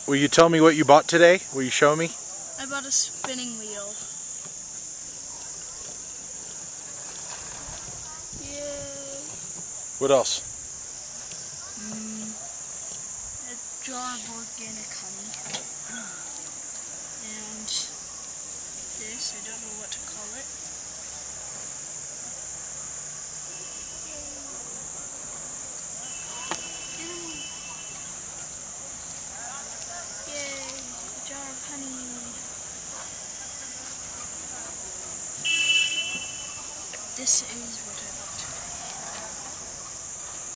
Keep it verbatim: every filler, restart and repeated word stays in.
Will you tell me what you bought today? Will you show me? I bought a spinning wheel. Yay. What else? Mm, a jar of organic honey. And this, I don't know what to call it. Yay, a jar of honey. This is